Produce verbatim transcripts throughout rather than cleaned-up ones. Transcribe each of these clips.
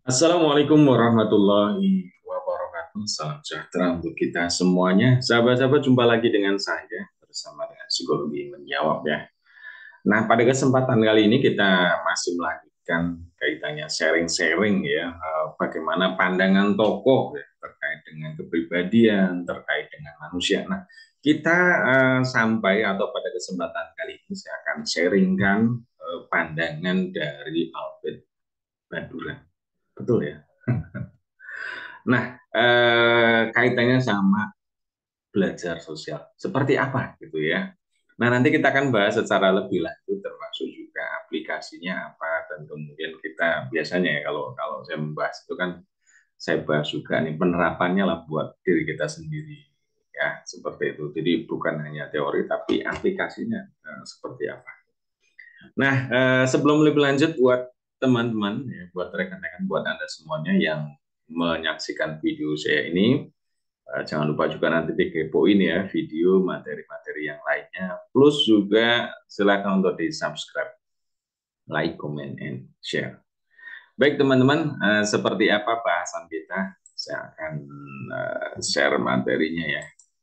Assalamualaikum warahmatullahi wabarakatuh. Salam sejahtera untuk kita semuanya. Sahabat-sahabat, jumpa lagi dengan saya bersama dengan Psikologi Menjawab ya. Nah, pada kesempatan kali ini kita masih melanjutkan kaitannya sharing-sharing ya, eh, bagaimana pandangan tokoh ya, terkait dengan kepribadian, terkait dengan manusia. Nah, kita eh, sampai atau pada kesempatan kali ini saya akan sharingkan eh, pandangan dari Albert Bandura. Betul ya? Nah, eh, kaitannya sama belajar sosial. Seperti apa gitu ya. Nah, nanti kita akan bahas secara lebih lanjut termasuk juga aplikasinya apa dan kemudian kita biasanya ya kalau kalau saya membahas itu kan saya bahas juga nih penerapannya lah buat diri kita sendiri ya seperti itu. Jadi bukan hanya teori tapi aplikasinya eh, seperti apa. Nah, eh, sebelum lebih lanjut buat teman-teman ya, buat rekan-rekan buat Anda semuanya yang menyaksikan video saya ini, Eh, jangan lupa juga nanti dikepoin ya video materi-materi yang lainnya. Plus juga silakan untuk di-subscribe, like, comment, and share. Baik teman-teman, eh, seperti apa bahasan kita? Saya akan eh, share materinya ya.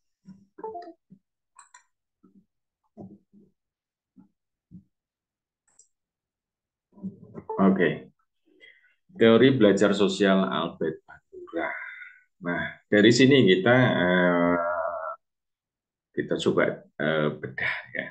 Oke, teori belajar sosial Albert Bandura. Nah, dari sini kita eh, kita coba eh, bedah ya.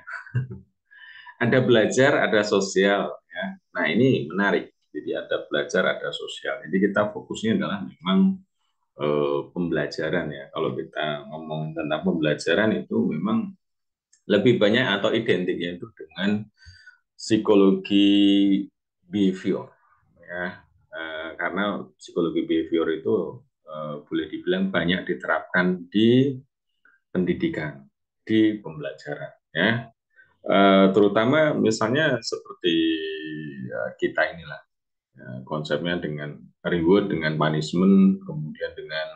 Ada belajar, ada sosial ya. Nah, ini menarik. Jadi ada belajar, ada sosial. Jadi kita fokusnya adalah memang eh, pembelajaran ya. Kalau kita ngomong tentang pembelajaran itu memang lebih banyak atau identiknya itu dengan psikologi behavior ya. Eh, karena psikologi behavior itu eh, boleh dibilang banyak diterapkan di pendidikan, di pembelajaran ya. Eh, terutama misalnya seperti ya, kita inilah ya, konsepnya dengan reward, dengan punishment, kemudian dengan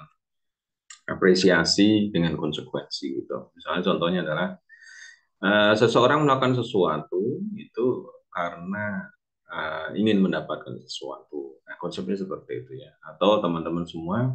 apresiasi, dengan konsekuensi gitu. Misalnya contohnya adalah eh, seseorang melakukan sesuatu itu karena eh, ingin mendapatkan sesuatu. Nah, konsepnya seperti itu ya. Atau teman-teman semua,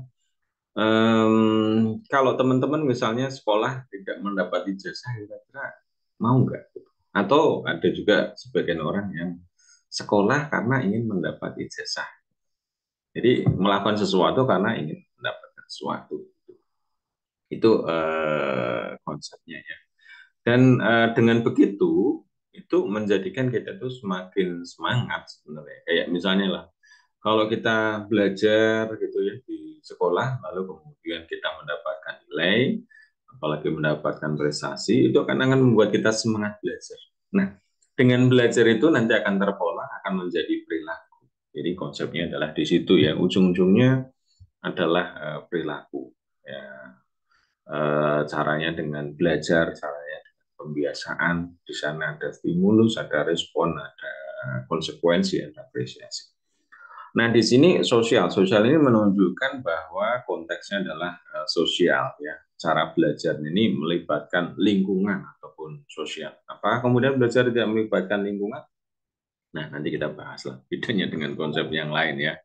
em, kalau teman-teman misalnya sekolah tidak mendapat ijazah, kira-kira mau nggak? Atau ada juga sebagian orang yang sekolah karena ingin mendapat ijazah. Jadi melakukan sesuatu karena ingin mendapatkan sesuatu. Itu eh, konsepnya ya. Dan eh, dengan begitu itu menjadikan kita tuh semakin semangat sebenarnya. Kayak misalnya lah, kalau kita belajar gitu ya di sekolah, lalu kemudian kita mendapatkan nilai, apalagi mendapatkan prestasi, itu akan akan membuat kita semangat belajar. Nah, dengan belajar itu nanti akan terpola, akan menjadi perilaku. Jadi konsepnya adalah di situ ya, ujung-ujungnya adalah eh, perilaku. Ya, eh, caranya dengan belajar, caranya dengan pembiasaan. Di sana ada stimulus, ada respon, ada konsekuensi, ada apresiasi. Nah, di sini sosial. Sosial ini menunjukkan bahwa konteksnya adalah uh, sosial ya. Cara belajar ini melibatkan lingkungan ataupun sosial. Apa kemudian belajar tidak melibatkan lingkungan? Nah, nanti kita bahas lah bedanya dengan konsep yang lain ya.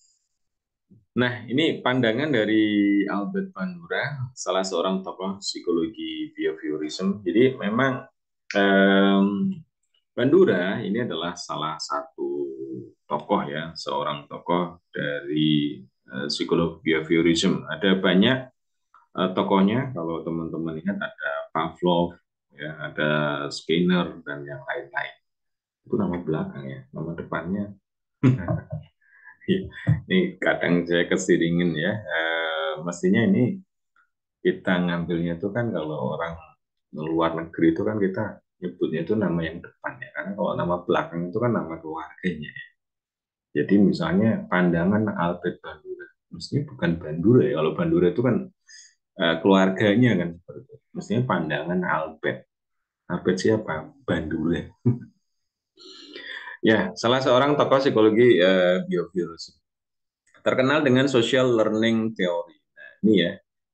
Nah, ini pandangan dari Albert Bandura, salah seorang tokoh psikologi behaviorism. Jadi memang em, Bandura ini adalah salah satu tokoh ya, seorang tokoh dari eh, psikologi behaviorism. Ada banyak eh, tokohnya, kalau teman-teman lihat ada Pavlov, ya, ada Skinner dan yang lain-lain. Itu nama belakang ya, nama depannya. Ini kadang saya kesiringin ya. Eh, mestinya ini kita ngambilnya itu kan kalau orang luar negeri itu kan kita nyebutnya itu nama yang depan ya. Karena kalau nama belakang itu kan nama keluarganya. Jadi misalnya pandangan Albert Bandura, mestinya bukan Bandura ya. Kalau Bandura itu kan eh, keluarganya kan seperti itu. Mestinya pandangan Albert. Albert siapa? Bandura. Ya, salah seorang tokoh psikologi eh, behaviorism. Terkenal dengan social learning theory. Nah, ini ya.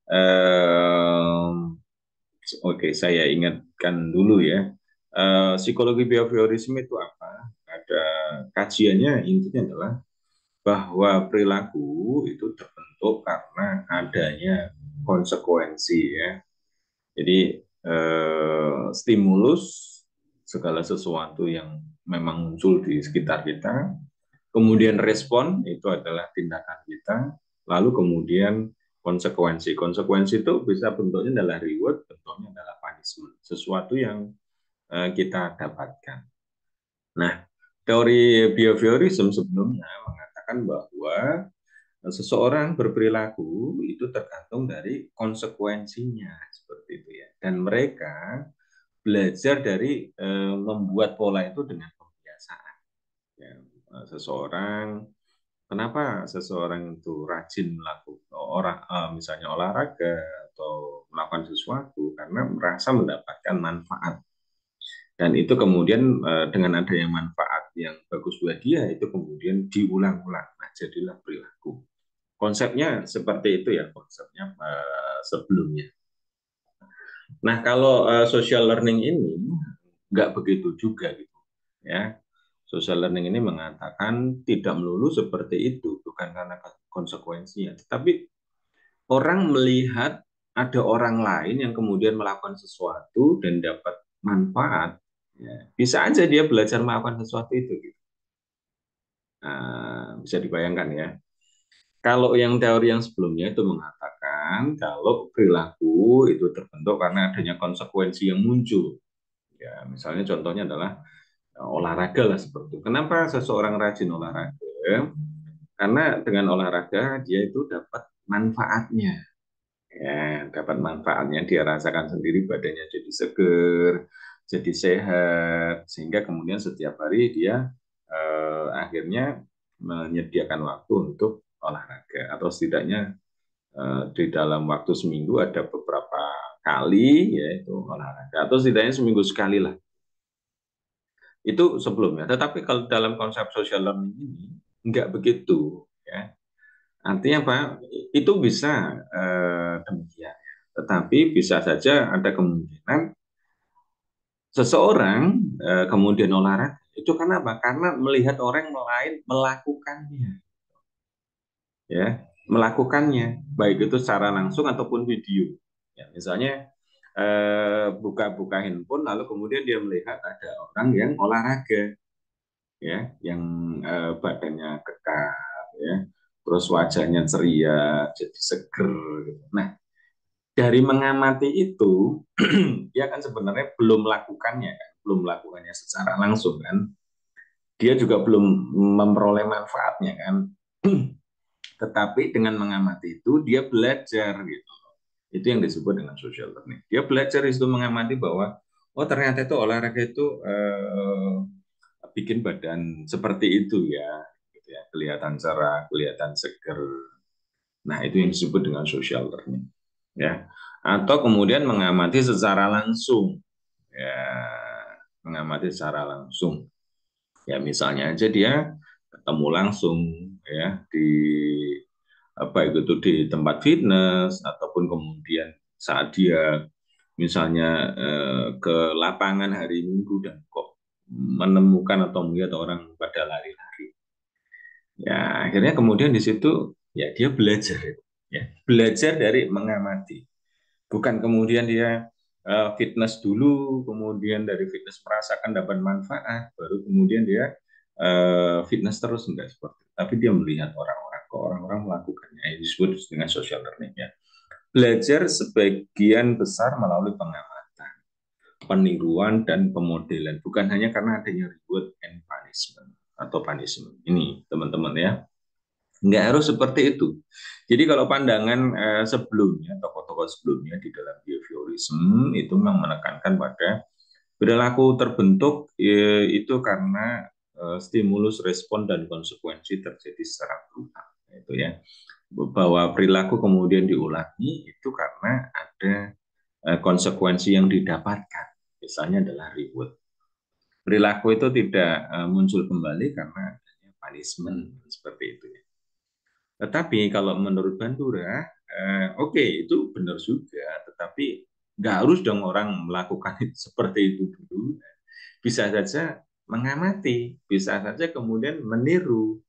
Em, Oke, saya ingatkan dulu ya. Eh, psikologi behaviorism itu apa? Ada kajiannya intinya adalah bahwa perilaku itu terbentuk karena adanya konsekuensi ya. Jadi eh, stimulus segala sesuatu yang memang muncul di sekitar kita, kemudian respon itu adalah tindakan kita, lalu kemudian konsekuensi. Konsekuensi itu bisa bentuknya adalah reward, bentuknya adalah punishment, sesuatu yang eh, kita dapatkan. Nah, teori behaviorism sebelumnya mengatakan bahwa seseorang berperilaku itu tergantung dari konsekuensinya seperti itu ya. Dan mereka belajar dari eh, membuat pola itu dengan kebiasaan. Ya, eh, seseorang kenapa seseorang itu rajin melakukan orang eh, misalnya olahraga atau melakukan sesuatu karena merasa mendapatkan manfaat dan itu kemudian eh, dengan adanya manfaat yang bagus buat dia itu kemudian diulang-ulang. Nah, jadilah perilaku. Konsepnya seperti itu ya konsepnya uh, sebelumnya. Nah kalau uh, social learning ini nggak begitu juga gitu ya. Social learning ini mengatakan tidak melulu seperti itu, bukan karena konsekuensinya, tetapi orang melihat ada orang lain yang kemudian melakukan sesuatu dan dapat manfaat, ya, bisa aja dia belajar melakukan sesuatu itu. Gitu. Nah, bisa dibayangkan ya. Kalau yang teori yang sebelumnya itu mengatakan kalau perilaku itu terbentuk karena adanya konsekuensi yang muncul. Ya, misalnya contohnya adalah eh, olahraga lah seperti itu. Kenapa seseorang rajin olahraga? Karena dengan olahraga dia itu dapat manfaatnya. Ya, dapat manfaatnya dia rasakan sendiri badannya jadi seger, jadi sehat, sehingga kemudian setiap hari dia eh, akhirnya menyediakan waktu untuk olahraga atau setidaknya eh, di dalam waktu seminggu ada beberapa kali yaitu olahraga atau setidaknya seminggu sekali lah itu sebelumnya. Tetapi kalau dalam konsep social learning ini nggak begitu ya. Artinya apa? Itu bisa eh, demikian. Tetapi bisa saja ada kemungkinan seseorang eh, kemudian olahraga itu karena apa? Karena melihat orang lain melakukannya, ya, melakukannya, baik itu secara langsung ataupun video. Ya, misalnya eh, buka-buka handphone, lalu kemudian dia melihat ada orang yang olahraga, ya, yang eh, badannya kekar, ya, terus wajahnya ceria, jadi seger. Gitu. Nah, dari mengamati itu, dia kan sebenarnya belum melakukannya, kan? Belum melakukannya secara langsung kan, dia juga belum memperoleh manfaatnya kan. Tetapi dengan mengamati itu, dia belajar gitu. Itu yang disebut dengan social learning. Dia belajar itu mengamati bahwa, oh ternyata itu olahraga itu eh, bikin badan seperti itu ya, gitu ya, kelihatan cerah, kelihatan seger. Nah itu yang disebut dengan social learning, ya. Atau kemudian mengamati secara langsung, ya, mengamati secara langsung. Ya misalnya aja dia ketemu langsung, ya di apa itu di tempat fitness ataupun kemudian saat dia misalnya eh, ke lapangan hari Minggu dan kok menemukan atau melihat orang pada lari-lari. Ya, akhirnya kemudian di situ ya dia belajar ya. Belajar dari mengamati. Bukan kemudian dia eh, fitness dulu, kemudian dari fitness merasakan dapat manfaat, baru kemudian dia eh, fitness terus enggak seperti itu. Tapi dia melihat orang-orang kok orang-orang melakukannya. Ini disebut dengan social learning ya. Belajar sebagian besar melalui pengamatan, peniruan dan pemodelan, bukan hanya karena adanya reward and punishment atau punishment. Ini teman-teman ya. Nggak harus seperti itu. Jadi kalau pandangan eh, sebelumnya, tokoh-tokoh sebelumnya di dalam behaviorism itu memang menekankan pada perilaku terbentuk eh, itu karena eh, stimulus, respon, dan konsekuensi terjadi secara berulang. Itu ya. Bahwa perilaku kemudian diulangi itu karena ada eh, konsekuensi yang didapatkan. Misalnya adalah reward. Perilaku itu tidak eh, muncul kembali karena adanya punishment seperti itu ya. Tetapi kalau menurut Bandura, eh, oke okay, itu benar juga, tetapi nggak harus dong orang melakukan itu seperti itu dulu. Bisa saja mengamati, bisa saja kemudian meniru.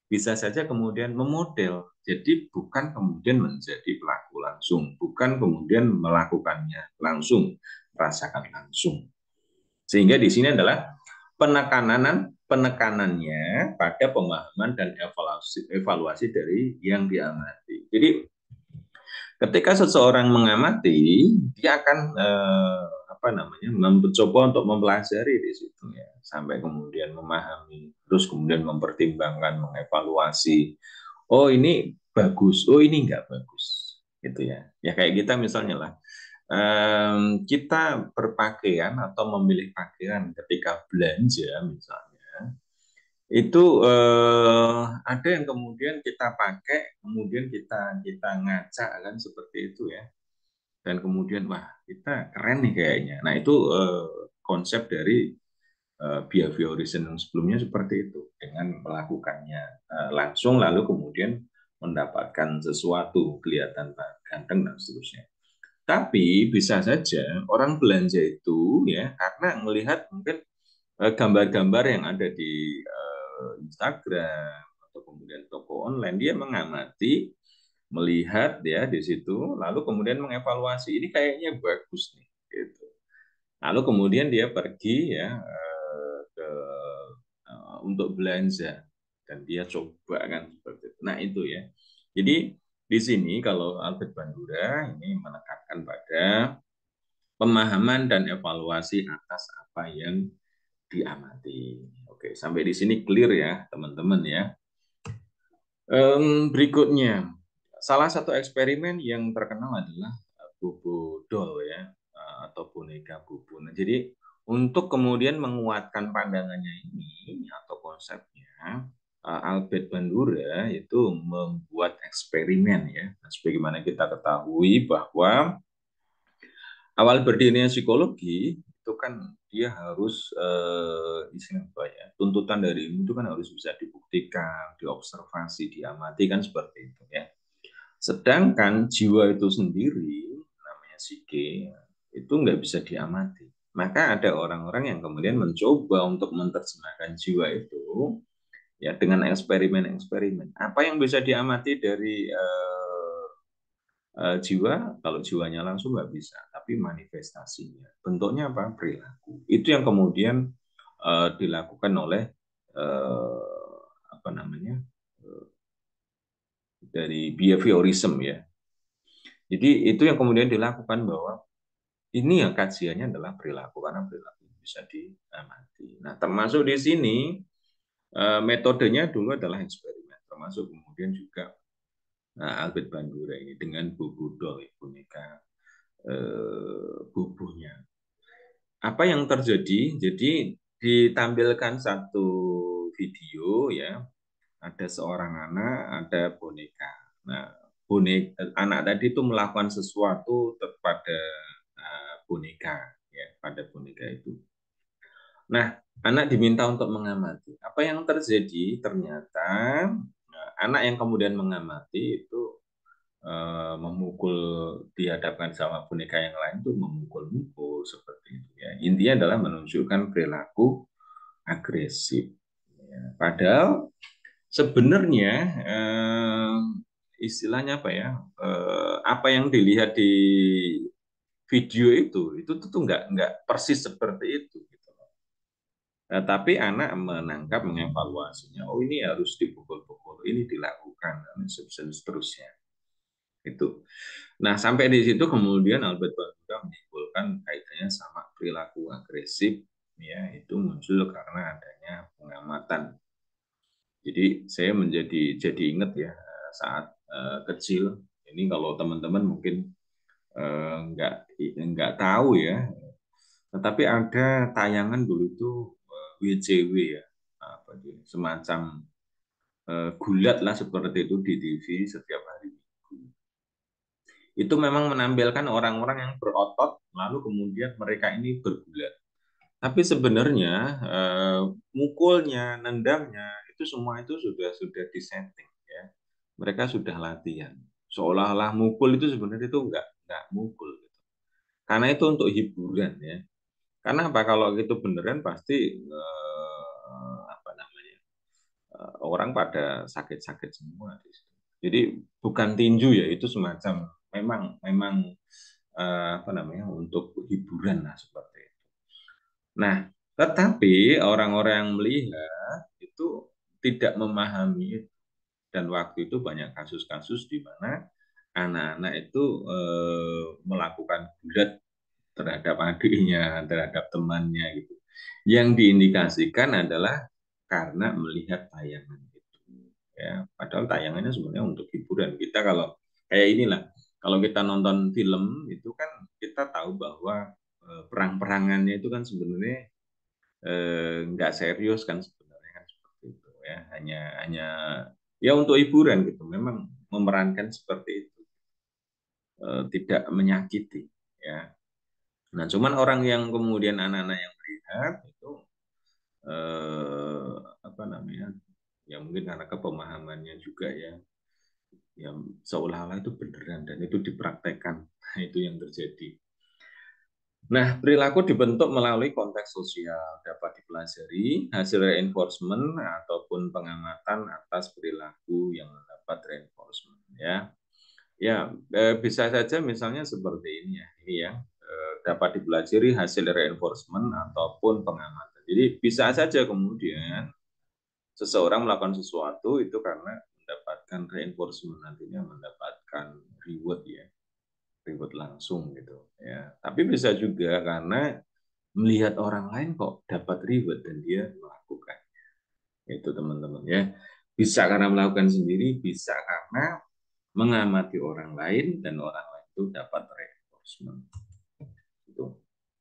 bisa saja kemudian memodel. Jadi bukan kemudian menjadi pelaku langsung, bukan kemudian melakukannya langsung, merasakan langsung. Sehingga di sini adalah penekanan penekanannya pada pemahaman dan evaluasi evaluasi dari yang diamati. Jadi ketika seseorang mengamati, dia akan eh, apa namanya mencoba untuk mempelajari di situ ya, sampai kemudian memahami, terus kemudian mempertimbangkan, mengevaluasi. Oh ini bagus, oh ini enggak bagus, gitu ya. Ya kayak kita misalnya lah, em, kita berpakaian atau memilih pakaian ketika belanja misalnya, itu eh, ada yang kemudian kita pakai, kemudian kita kita ngaca kan seperti itu ya, dan kemudian wah kita keren nih kayaknya. Nah itu eh, konsep dari eh, behaviorism yang sebelumnya seperti itu, dengan melakukannya eh, langsung lalu kemudian mendapatkan sesuatu, kelihatan ganteng dan seterusnya. Tapi bisa saja orang belanja itu ya karena melihat mungkin eh, gambar-gambar yang ada di eh, Instagram atau kemudian toko online, dia mengamati, melihat ya di situ, lalu kemudian mengevaluasi ini kayaknya bagus nih, gitu. Lalu kemudian dia pergi ya eh, ke eh, untuk belanja dan dia coba kan seperti itu. Nah itu ya. Jadi di sini kalau Albert Bandura ini menekankan pada pemahaman dan evaluasi atas apa yang diamati. Oke, sampai di sini clear ya, teman-teman ya. Em, berikutnya, salah satu eksperimen yang terkenal adalah eh, Bobo doll ya, eh, atau boneka Bobo. Nah, jadi untuk kemudian menguatkan pandangannya ini atau konsepnya, eh, Albert Bandura itu membuat eksperimen ya. Nah, sebagaimana kita ketahui bahwa awal berdirinya psikologi itu kan dia harus eh, istilah apa ya, tuntutan dari ilmu itu kan harus bisa dibuktikan, diobservasi, diamati kan seperti itu ya. Sedangkan jiwa itu sendiri namanya psike itu nggak bisa diamati. Maka ada orang-orang yang kemudian mencoba untuk menerjemahkan jiwa itu ya dengan eksperimen-eksperimen. Apa yang bisa diamati dari eh, eh, jiwa, kalau jiwanya langsung nggak bisa, tapi manifestasinya. Bentuknya apa? Perilaku. Itu yang kemudian eh, dilakukan oleh eh, apa namanya eh, dari behaviorism ya. Jadi itu yang kemudian dilakukan bahwa ini yang kajiannya adalah perilaku karena perilaku bisa diamati. Nah, termasuk di sini eh, metodenya dulu adalah eksperimen, termasuk kemudian juga nah, Albert Bandura ini dengan bubu doll, boneka eh, bubunya. Apa yang terjadi? Jadi ditampilkan satu video ya, ada seorang anak, ada boneka. Nah, bonek anak tadi itu melakukan sesuatu kepada uh, boneka ya, pada boneka itu. Nah, anak diminta untuk mengamati. Apa yang terjadi? Ternyata uh, anak yang kemudian mengamati itu uh, memukul, dihadapkan sama boneka yang lain tuh memukul-mukul seperti itu ya. Intinya adalah menunjukkan perilaku agresif. Ya. Padahal sebenarnya eh, istilahnya apa ya? Eh, apa yang dilihat di video itu itu tuh nggak nggak persis seperti itu gitu. Nah, tapi anak menangkap, mengevaluasinya. Oh ini harus dipukul-pukul, ini dilakukan dan seterusnya. Itu. Nah, sampai di situ kemudian Albert Bandura menyimpulkan kaitannya sama perilaku agresif, ya itu muncul karena adanya pengamatan. Jadi saya menjadi jadi ingat ya saat uh, kecil. Ini kalau teman-teman mungkin uh, nggak nggak tahu ya, tetapi ada tayangan dulu itu uh, W C W ya, apa itu, semacam uh, gulat lah seperti itu di T V setiap hari. Itu memang menampilkan orang-orang yang berotot, lalu kemudian mereka ini bergulat. Tapi sebenarnya eh, mukulnya, nendangnya itu semua itu sudah sudah disetting ya. Mereka sudah latihan. Seolah-olah mukul itu sebenarnya itu enggak enggak mukul gitu. Karena itu untuk hiburan ya. Karena apa kalau itu beneran pasti eh, apa namanya? orang pada sakit-sakit semua di situ. Jadi bukan tinju ya, itu semacam memang memang eh, apa namanya untuk hiburan lah seperti itu. Nah, tetapi orang-orang yang melihat itu tidak memahami, dan waktu itu banyak kasus-kasus di mana anak-anak itu eh, melakukan gulat terhadap adiknya, terhadap temannya gitu. Yang diindikasikan adalah karena melihat tayangan itu. Ya, padahal tayangannya sebenarnya untuk hiburan. Kita kalau kayak inilah, kalau kita nonton film itu kan kita tahu bahwa eh, perang-perangannya itu kan sebenarnya eh, nggak serius kan sebenarnya kan seperti itu ya. Hanya hanya ya untuk hiburan gitu. Memang memerankan seperti itu, eh, tidak menyakiti ya. Nah, cuman orang yang kemudian anak-anak yang melihat itu eh, apa namanya? Ya mungkin karena kepemahamannya juga ya, yang seolah-olah itu beneran dan itu dipraktekkan. Nah, itu yang terjadi. Nah, perilaku dibentuk melalui konteks sosial, dapat dipelajari hasil reinforcement ataupun pengamatan atas perilaku yang mendapat reinforcement ya. Ya, eh, bisa saja misalnya seperti ini ya. Ini ya, eh, dapat dipelajari hasil reinforcement ataupun pengamatan. Jadi bisa saja kemudian seseorang melakukan sesuatu itu karena mendapatkan reinforcement, nantinya mendapatkan reward ya, reward langsung gitu ya. Tapi bisa juga karena melihat orang lain kok dapat reward dan dia melakukan itu teman-teman ya. Bisa karena melakukan sendiri, bisa karena mengamati orang lain dan orang lain itu dapat reinforcement. Itu.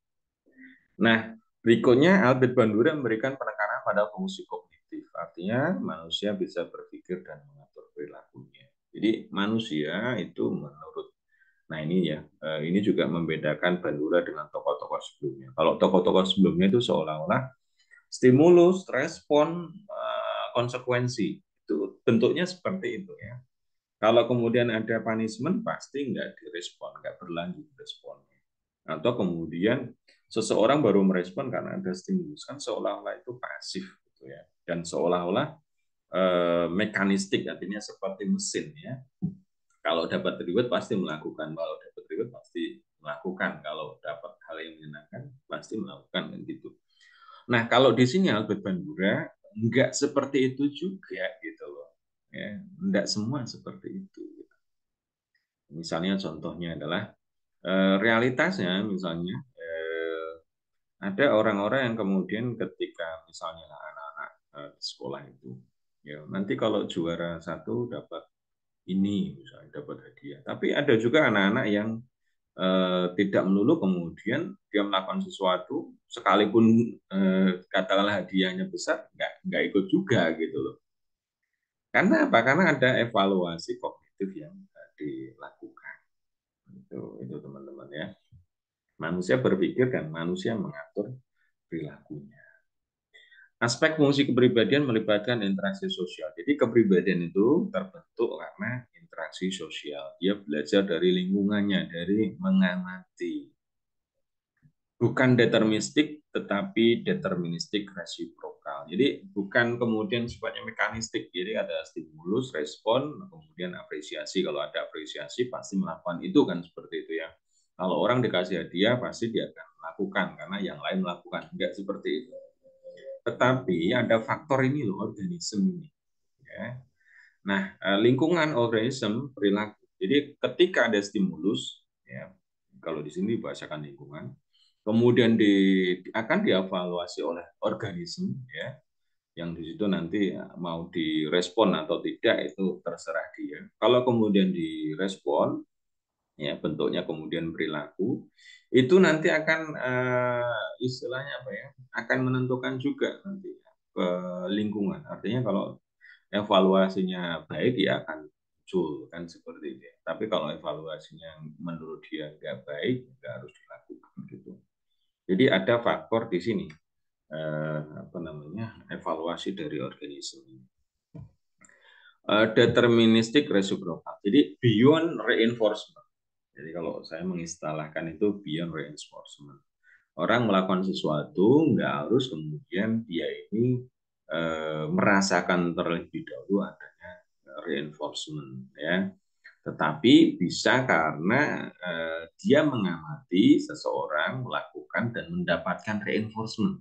Nah, berikutnya Albert Bandura memberikan penekanan pada fungsi kognitif. Artinya manusia bisa berpikir dan mengatur perilakunya. Jadi manusia itu menurut, nah ini ya, ini juga membedakan Bandura dengan tokoh-tokoh sebelumnya. Kalau tokoh-tokoh sebelumnya itu seolah-olah stimulus, respon, konsekuensi itu bentuknya seperti itu ya. Kalau kemudian ada punishment, pasti nggak direspon, nggak berlanjut responnya. Atau kemudian seseorang baru merespon karena ada stimulus, kan seolah-olah itu pasif gitu ya. Dan seolah-olah eh, mekanistik, artinya seperti mesin ya. Kalau dapat reward pasti melakukan, kalau dapat reward pasti melakukan, kalau dapat hal yang menyenangkan pasti melakukan kan gitu. Nah, kalau di sini Albert Bandura nggak seperti itu juga gitu loh. Ya, nggak semua seperti itu. Misalnya contohnya adalah eh, realitasnya misalnya eh, ada orang-orang yang kemudian ketika misalnya anak-anak eh, sekolah itu ya nanti kalau juara satu dapat ini misalnya dapat hadiah. Tapi ada juga anak-anak yang eh, tidak melulu kemudian dia melakukan sesuatu sekalipun eh, katakanlah hadiahnya besar nggak nggak ikut juga gitu loh. Karena apa? Karena ada evaluasi kognitif yang dilakukan. Itu itu teman-teman ya. Manusia berpikir dan manusia mengatur perilakunya. Aspek fungsi kepribadian melibatkan interaksi sosial. Jadi kepribadian itu terbentuk karena interaksi sosial. Dia belajar dari lingkungannya, dari mengamati. Bukan deterministik, tetapi deterministik resiprokal. Jadi bukan kemudian sifatnya mekanistik. Jadi ada stimulus, respon, kemudian apresiasi. Kalau ada apresiasi pasti melakukan itu kan seperti itu ya. Kalau orang dikasih hadiah pasti dia akan melakukan karena yang lain melakukan. Enggak seperti itu. Tetapi ada faktor ini loh, organisme ini. Ya. Nah, lingkungan organisme perilaku. Jadi ketika ada stimulus, ya, kalau di sini dibahasakan lingkungan, kemudian di, akan dievaluasi oleh organisme, ya, yang di situ nanti mau direspon atau tidak itu terserah dia. Kalau kemudian direspon, ya bentuknya kemudian perilaku, itu nanti akan uh, istilahnya apa ya, akan menentukan juga nanti ke lingkungan. Artinya kalau evaluasinya baik ya akan muncul kan seperti itu. Tapi kalau evaluasinya menurut dia nggak baik, nggak harus dilakukan gitu. Jadi ada faktor di sini eh, apa namanya evaluasi dari organisme. Eh, deterministik reciprocal. Jadi beyond reinforcement. Jadi kalau saya mengistilahkan itu beyond reinforcement. Orang melakukan sesuatu nggak harus kemudian dia ini eh, merasakan terlebih dahulu adanya reinforcement ya. Tetapi bisa karena eh, dia mengamati seseorang melakukan dan mendapatkan reinforcement.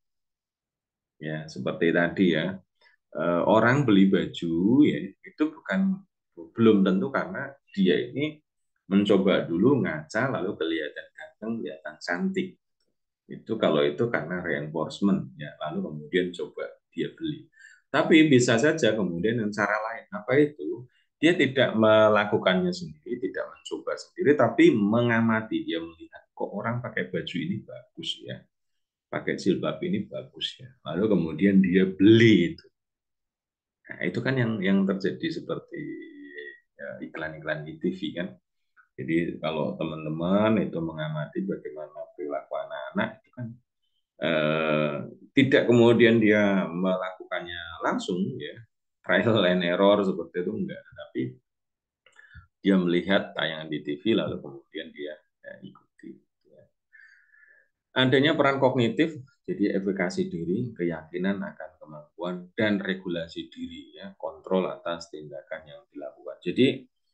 Ya, seperti tadi ya. Eh, orang beli baju ya itu bukan belum tentu karena dia ini mencoba dulu ngaca lalu kelihatan ganteng, kelihatan cantik. Itu kalau itu karena reinforcement ya, lalu kemudian coba dia beli. Tapi bisa saja kemudian dengan cara lain. Apa itu? Dia tidak melakukannya sendiri, tidak mencoba sendiri, tapi mengamati. Dia melihat kok orang pakai baju ini bagus ya, pakai jilbab ini bagus ya. Lalu kemudian dia beli itu. Nah, itu kan yang yang terjadi seperti ya, iklan-iklan di T V kan. Jadi kalau teman-teman itu mengamati bagaimana perilaku anak-anak itu kan eh, tidak kemudian dia melakukannya langsung ya, trial and error seperti itu enggak, tapi dia melihat tayangan di T V lalu kemudian dia ya, ikuti. Ya. Adanya peran kognitif, jadi evaluasi diri, keyakinan akan kemampuan dan regulasi diri ya, kontrol atas tindakan yang dilakukan. Jadi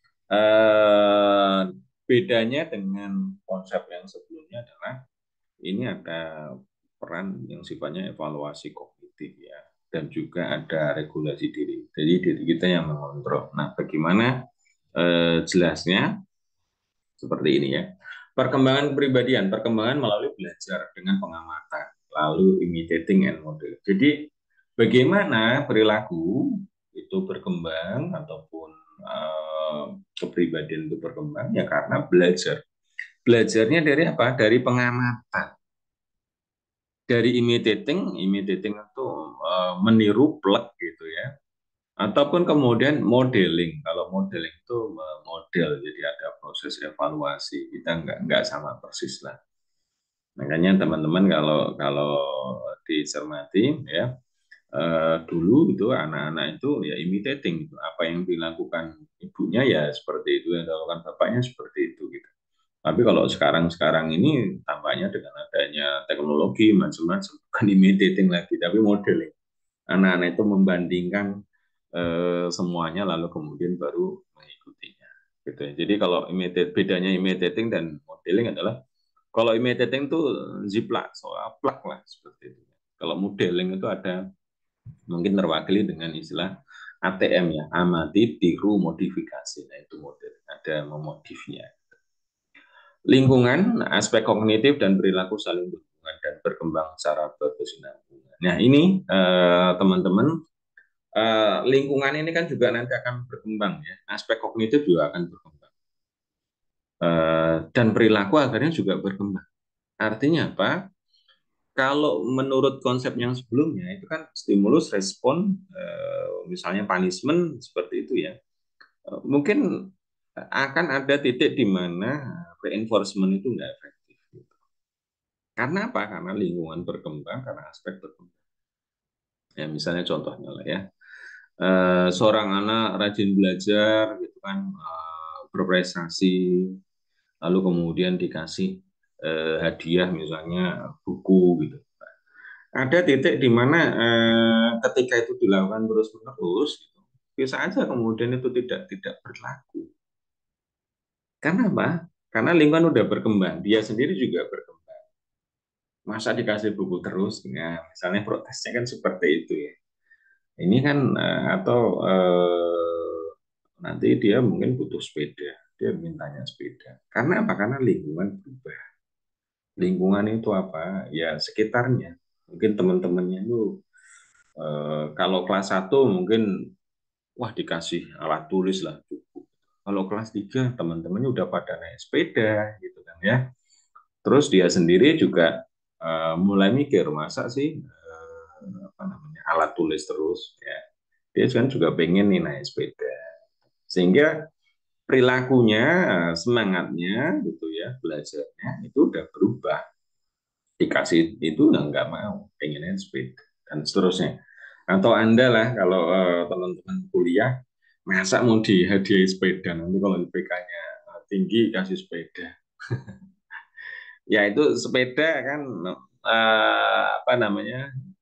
eh, bedanya dengan konsep yang sebelumnya adalah ini ada peran yang sifatnya evaluasi kognitif ya, dan juga ada regulasi diri. Jadi diri kita yang mengontrol. Nah, bagaimana eh, jelasnya seperti ini ya. Perkembangan kepribadian, perkembangan melalui belajar dengan pengamatan, lalu imitating and model. Jadi bagaimana perilaku itu berkembang ataupun eh, kepribadian itu berkembang ya karena belajar. Belajarnya dari apa? Dari pengamatan. Dari imitating, imitating itu uh, meniru plek gitu ya. Ataupun kemudian modeling. Kalau modeling itu model, jadi ada proses evaluasi. Kita nggak nggak sama persis lah. Makanya teman-teman kalau kalau dicermati ya eh, dulu itu anak-anak itu ya imitating gitu. Apa yang dilakukan ibunya ya seperti itu, yang dilakukan bapaknya seperti itu gitu. Tapi kalau sekarang-sekarang ini tampaknya dengan adanya teknologi macam-macam, bukan imitating lagi, tapi modeling. Anak-anak itu membandingkan eh, semuanya lalu kemudian baru mengikutinya. Gitu ya. Jadi kalau imitate, bedanya imitating dan modeling adalah kalau imitating itu ziplak, soal plak lah seperti itu. Kalau modeling itu ada mungkin terwakili dengan istilah A T M ya, amati, tiru, modifikasi. Nah itu model, ada memodifnya. Lingkungan, aspek kognitif dan perilaku saling berhubungan dan berkembang secara berkesinambungan. Nah ini eh, teman-teman, eh, lingkungan ini kan juga nanti akan berkembang ya, aspek kognitif juga akan berkembang. Eh, dan perilaku akhirnya juga berkembang. Artinya apa? Kalau menurut konsep yang sebelumnya itu kan stimulus respon, eh, misalnya punishment seperti itu ya, eh, mungkin akan ada titik di mana reinforcement itu nggak efektif. Karena apa? Karena lingkungan berkembang, karena aspek berkembang. Ya, misalnya contohnya lah ya, eh, seorang anak rajin belajar, gitu kan, eh, berprestasi, lalu kemudian dikasih eh, hadiah, misalnya buku, gitu. Ada titik di mana eh, ketika itu dilakukan terus-menerus, gitu, bisa aja kemudian itu tidak tidak berlaku. Karena apa? Karena lingkungan udah berkembang, dia sendiri juga berkembang. Masa dikasih buku terus, ya, misalnya protesnya kan seperti itu ya. Ini kan eh, atau eh, nanti dia mungkin butuh sepeda, dia mintanya sepeda. Karena apa? Karena lingkungan berubah. Lingkungan itu apa? Ya sekitarnya. Mungkin teman-temannya itu eh, kalau kelas satu mungkin wah dikasih alat tulis lah cukup. Kalau kelas tiga teman-temannya udah pada naik sepeda gitu kan ya. Terus dia sendiri juga eh, mulai mikir masa sih eh, apa namanya alat tulis terus ya. Dia kan juga pengen nih naik sepeda. Sehingga perilakunya, semangatnya gitu ya, belajarnya itu udah berubah. Dikasih itu udah nggak mau, pengennya sepeda dan seterusnya. Atau Anda lah kalau eh, teman-teman kuliah, masa mau dihadiahi sepeda nanti kalau I P K-nya tinggi kasih sepeda. Ya itu sepeda kan eh, apa namanya?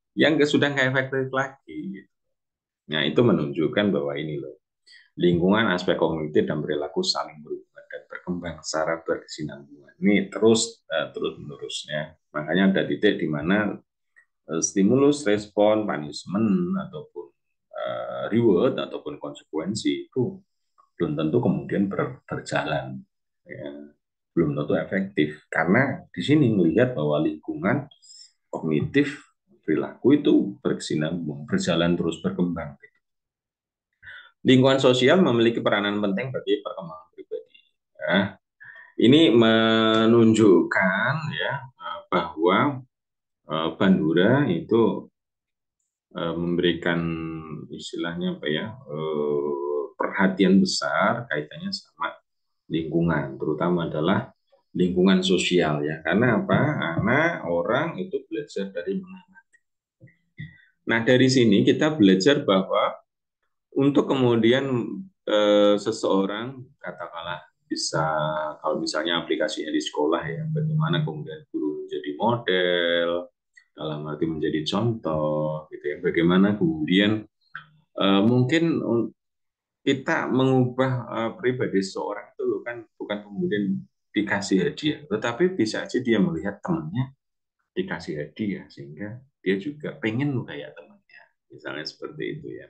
yang sudah nggak efektif lagi. Nah, itu menunjukkan bahwa ini loh, lingkungan, aspek kognitif dan perilaku saling berhubungan dan berkembang secara berkesinambungan. Ini terus uh, terus menerusnya. Makanya ada titik di mana uh, stimulus, respon, punishment ataupun uh, reward ataupun konsekuensi itu belum tentu kemudian ber, berjalan, ya. Belum tentu efektif karena di sini melihat bahwa lingkungan, kognitif, perilaku itu berkesinambung, berjalan terus berkembang. Lingkungan sosial memiliki peranan penting bagi perkembangan pribadi. Ya, ini menunjukkan ya bahwa eh, Bandura itu eh, memberikan istilahnya apa ya, eh, perhatian besar kaitannya sama lingkungan, terutama adalah lingkungan sosial ya. Karena apa? Karena orang itu belajar dari mana. Nah, dari sini kita belajar bahwa untuk kemudian eh, seseorang katakanlah bisa, kalau misalnya aplikasinya di sekolah ya, bagaimana kemudian guru menjadi model, dalam arti menjadi contoh, gitu ya. Bagaimana kemudian eh, mungkin kita mengubah eh, pribadi seseorang itu loh, kan bukan kemudian dikasih hadiah, tetapi bisa aja dia melihat temannya dikasih hadiah sehingga dia juga pengen kayak temannya, misalnya seperti itu ya.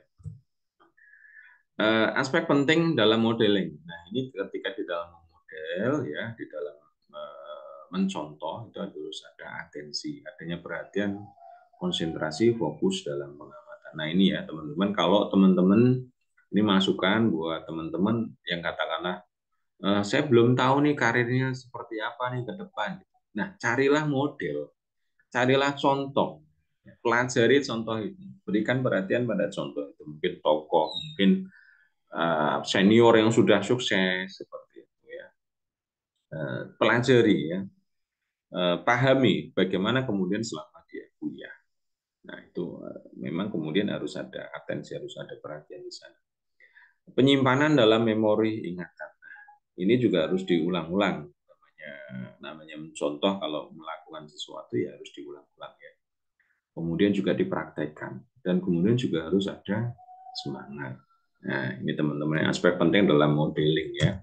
Uh, aspek penting dalam modeling. Nah, ini ketika di dalam model ya, di dalam uh, mencontoh itu harus ada atensi, adanya perhatian, konsentrasi, fokus dalam pengamatan. Nah, ini ya teman-teman, kalau teman-teman ini masukan buat teman-teman yang katakanlah uh, saya belum tahu nih karirnya seperti apa nih ke depan. Nah, carilah model, carilah contoh, pelajari contoh itu, berikan perhatian pada contoh itu, mungkin tokoh, mungkin uh, senior yang sudah sukses seperti itu ya. Uh, pelajari ya, uh, pahami bagaimana kemudian selama dia kuliah. Nah itu uh, memang kemudian harus ada atensi, harus ada perhatian di sana. Penyimpanan dalam memori ingatan. Ini juga harus diulang-ulang. Namanya, namanya mencontoh, kalau melakukan sesuatu ya harus diulang-ulang ya. Kemudian juga dipraktekkan dan kemudian juga harus ada semangat. Nah ini teman-teman aspek penting dalam modeling ya.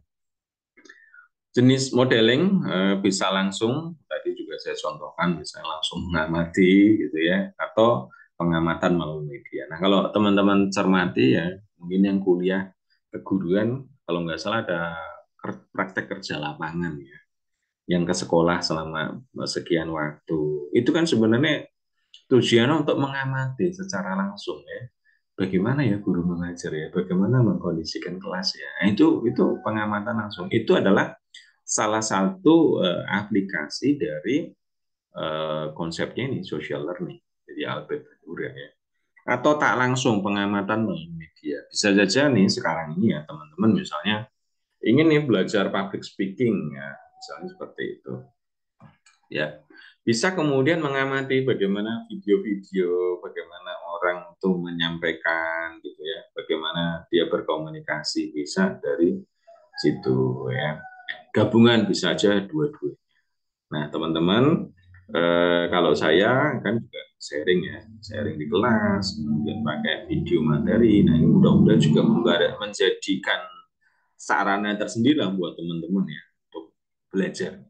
Jenis modeling eh, bisa langsung, tadi juga saya contohkan, bisa langsung mengamati gitu ya, atau pengamatan melalui media. Nah, kalau teman-teman cermati ya, mungkin yang kuliah keguruan, kalau nggak salah ada praktek kerja lapangan ya, yang ke sekolah selama sekian waktu. Itu kan sebenarnya tujuannya untuk mengamati secara langsung ya, bagaimana ya guru mengajar ya, bagaimana mengkondisikan kelas ya. Nah, itu itu pengamatan langsung. Itu adalah salah satu uh, aplikasi dari uh, konsepnya ini social learning. Jadi Albert Bandura ya. Atau tak langsung pengamatan melalui media. Bisa saja nih sekarang ini ya teman-teman misalnya ingin nih belajar public speaking ya, misalnya seperti itu. Ya, bisa kemudian mengamati bagaimana video-video, bagaimana orang itu menyampaikan gitu ya, bagaimana dia berkomunikasi, bisa dari situ ya. Gabungan bisa aja dua-duanya. Nah, teman-teman, eh, kalau saya kan juga sharing ya, sharing di kelas, kemudian pakai video materi. Nah, ini mudah-mudahan juga menjadikan sarana tersendiri lah buat teman-teman ya untuk belajar.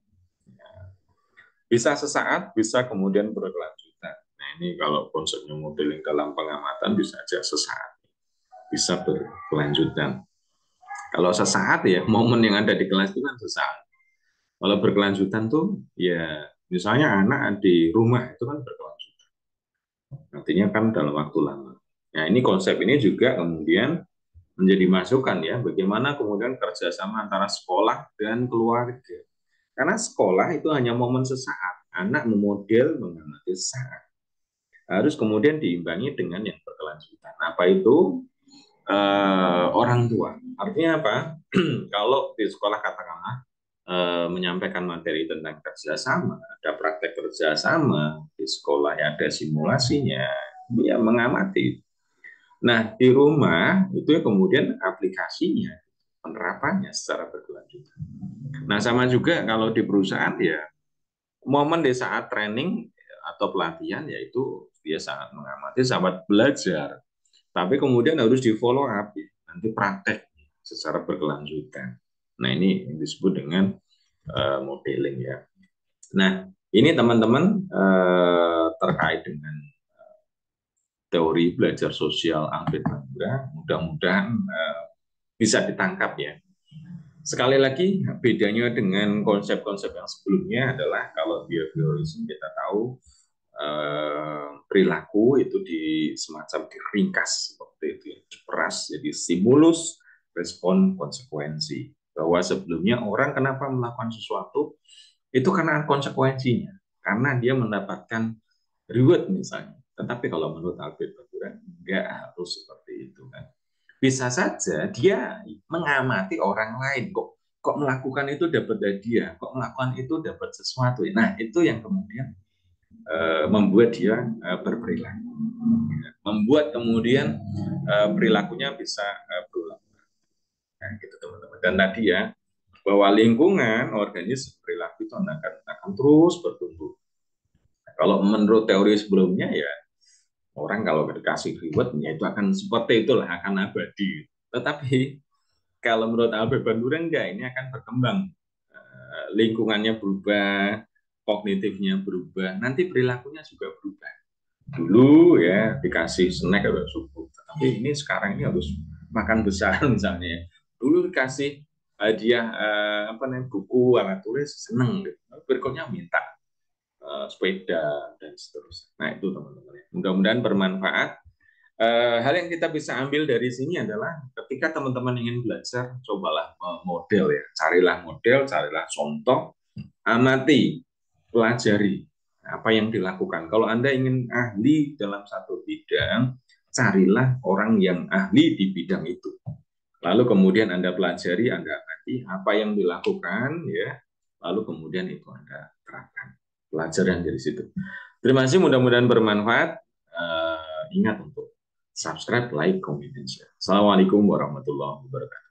Bisa sesaat, bisa kemudian berkelanjutan. Nah, ini kalau konsepnya modeling dalam pengamatan bisa aja sesaat, bisa berkelanjutan. Kalau sesaat ya, momen yang ada di kelas itu kan sesaat. Kalau berkelanjutan tuh ya misalnya anak di rumah itu kan berkelanjutan. Artinya kan dalam waktu lama. Nah ini konsep ini juga kemudian menjadi masukan ya, bagaimana kemudian kerjasama antara sekolah dan keluarga. Karena sekolah itu hanya momen sesaat, anak memodel mengamati sesaat. Harus kemudian diimbangi dengan yang berkelanjutan. Apa itu? Eh, orang tua. Artinya apa? Kalau di sekolah katakanlah eh, menyampaikan materi tentang kerjasama, ada praktek kerjasama di sekolah, ya ada simulasinya, ya mengamati. Nah di rumah itu ya kemudian aplikasinya, penerapannya secara berkelanjutan. Nah sama juga kalau di perusahaan ya momen di saat training atau pelatihan yaitu dia sangat mengamati, sangat belajar. Tapi kemudian harus di follow up, ya. Nanti praktek secara berkelanjutan. Nah, ini yang disebut dengan uh, modeling ya. Nah, ini teman-teman uh, terkait dengan teori belajar sosial Alfred Bandura, mudah-mudahan uh, bisa ditangkap ya. Sekali lagi, bedanya dengan konsep-konsep yang sebelumnya adalah kalau behaviorism kita tahu eh, perilaku itu di semacam diringkas seperti itu, ya. Diperas jadi stimulus, respon, konsekuensi. Bahwa sebelumnya orang kenapa melakukan sesuatu itu karena konsekuensinya, karena dia mendapatkan reward misalnya. Tetapi kalau menurut Alfred Bandura nggak harus seperti itu kan. Bisa saja dia mengamati orang lain, kok kok melakukan itu dapat hadiah, kok melakukan itu dapat sesuatu. Nah, itu yang kemudian uh, membuat dia uh, berperilaku, membuat kemudian uh, perilakunya bisa uh, berulang. Nah, gitu teman-teman. Dan tadi ya, bahwa lingkungan organisme perilaku itu akan, akan terus bertumbuh. Nah, kalau menurut teori sebelumnya ya, orang kalau dikasih reward ya itu akan seperti itulah, akan abadi. Tetapi kalau menurut Albert Bandura enggak, ini akan berkembang. Uh, lingkungannya berubah, kognitifnya berubah, nanti perilakunya juga berubah. Dulu ya dikasih snack harus cukup, tapi ini sekarang ini harus makan besar misalnya. Dulu dikasih hadiah uh, apa namanya buku alat tulis seneng, gitu. Berikutnya minta uh, sepeda dan seterusnya. Nah itu teman-teman. Mudah-mudahan bermanfaat. Uh, hal yang kita bisa ambil dari sini adalah ketika teman-teman ingin belajar, cobalah model ya, carilah model, carilah contoh, amati, pelajari apa yang dilakukan. Kalau Anda ingin ahli dalam satu bidang, carilah orang yang ahli di bidang itu. Lalu kemudian Anda pelajari, Anda amati apa yang dilakukan, ya. Lalu kemudian itu Anda terapkan. Pelajaran dari situ. Terima kasih, mudah-mudahan bermanfaat. Uh, ingat untuk subscribe, like, comment, dan share. Assalamualaikum warahmatullahi wabarakatuh.